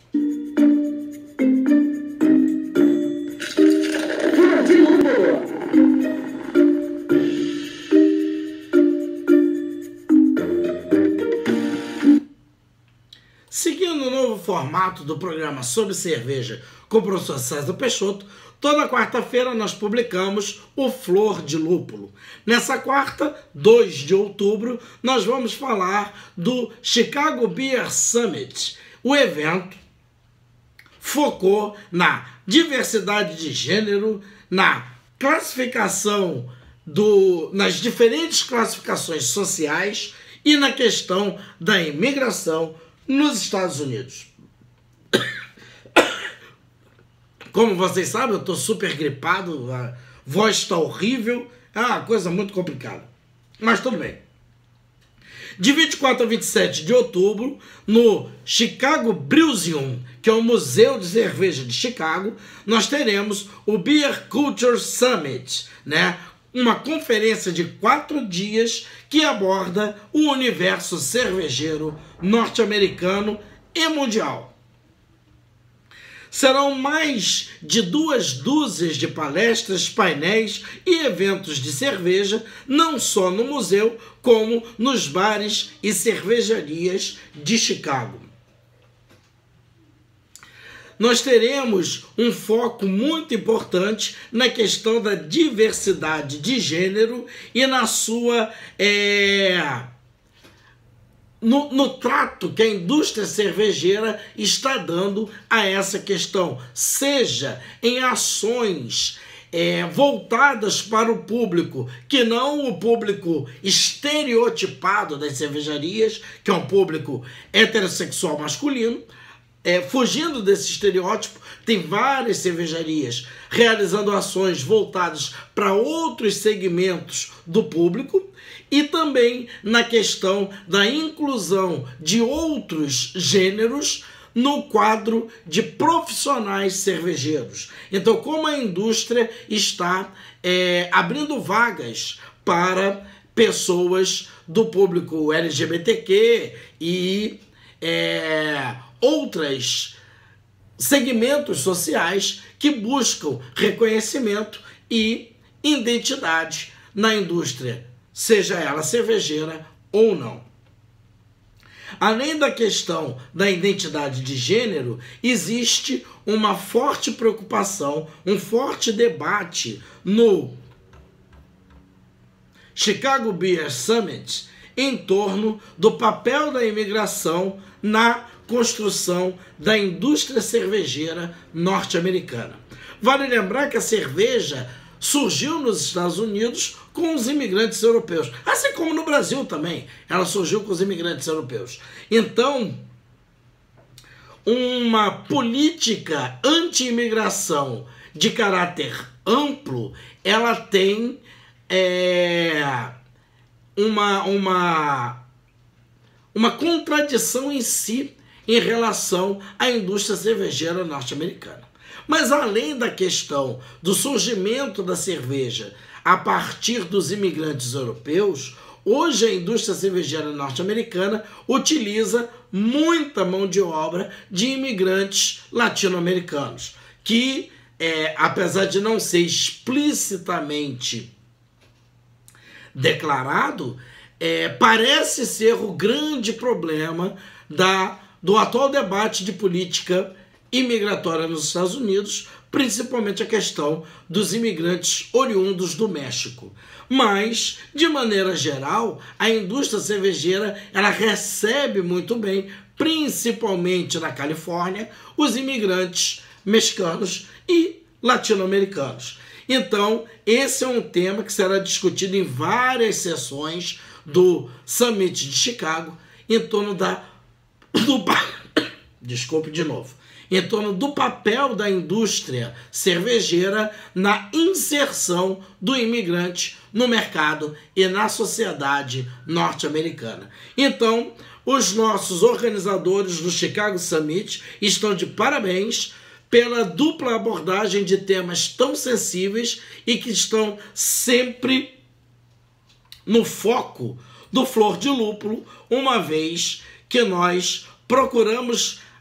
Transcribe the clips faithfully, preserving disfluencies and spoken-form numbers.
Seguindo o novo formato do programa sobre cerveja com o professor César Peixoto, toda quarta-feira nós publicamos o Flor de Lúpulo. Nessa quarta, dois de outubro, nós vamos falar do Chicago Beer Summit. O evento focou na diversidade de gênero, na classificação, do, nas diferentes classificações sociais e na questão da imigração nos Estados Unidos. Como vocês sabem, eu estou super gripado, a voz está horrível, é uma coisa muito complicada. Mas tudo bem. De vinte e quatro a vinte e sete de outubro, no Chicago Brewseum, que é o Museu de Cerveja de Chicago, nós teremos o Beer Culture Summit, né? Uma conferência de quatro dias que aborda o universo cervejeiro norte-americano e mundial. Serão mais de duas dúzias de palestras, painéis e eventos de cerveja, não só no museu, como nos bares e cervejarias de Chicago. Nós teremos um foco muito importante na questão da diversidade de gênero e na sua... É, no, no trato que a indústria cervejeira está dando a essa questão, seja em ações é, voltadas para o público, que não o público estereotipado das cervejarias, que é um público heterossexual masculino. É, fugindo desse estereótipo, tem várias cervejarias realizando ações voltadas para outros segmentos do público e também na questão da inclusão de outros gêneros no quadro de profissionais cervejeiros. Então, como a indústria está é, abrindo vagas para pessoas do público L G B T Q e é, outros segmentos sociais que buscam reconhecimento e identidade na indústria, seja ela cervejeira ou não. Além da questão da identidade de gênero, existe uma forte preocupação, um forte debate no Chicago Beer Summit em torno do papel da imigração na construção da indústria cervejeira norte-americana. Vale lembrar que a cerveja surgiu nos Estados Unidos com os imigrantes europeus, assim como no Brasil também, ela surgiu com os imigrantes europeus. Então, uma política anti-imigração de caráter amplo, ela tem é, uma, uma, uma contradição em si em relação à indústria cervejeira norte-americana. Mas além da questão do surgimento da cerveja a partir dos imigrantes europeus, hoje a indústria cervejeira norte-americana utiliza muita mão de obra de imigrantes latino-americanos, que, é, apesar de não ser explicitamente declarado, é, parece ser o grande problema da, do atual debate de política imigratória nos Estados Unidos, principalmente a questão dos imigrantes oriundos do México. Mas, de maneira geral, a indústria cervejeira ela recebe muito bem, principalmente na Califórnia, os imigrantes mexicanos e latino-americanos. Então, esse é um tema que será discutido em várias sessões do Summit de Chicago, em torno da... do, desculpe de novo. em torno do papel da indústria cervejeira na inserção do imigrante no mercado e na sociedade norte-americana. Então, os nossos organizadores do Chicago Summit estão de parabéns pela dupla abordagem de temas tão sensíveis e que estão sempre no foco do Flor de Lúpulo, uma vez que nós procuramos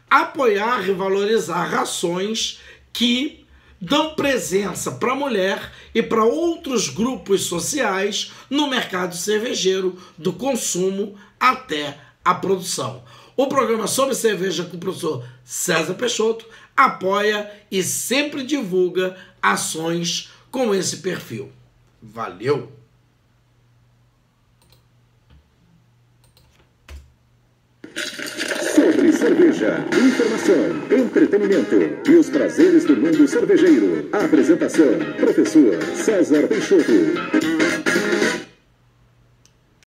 apoiar e valorizar ações que dão presença para a mulher e para outros grupos sociais no mercado cervejeiro, do consumo até a produção. O programa sobre cerveja com o professor César Peixoto apoia e sempre divulga ações com esse perfil. Valeu! Sobre cerveja, informação, entretenimento e os prazeres do mundo cervejeiro. A apresentação, professor César Peixoto.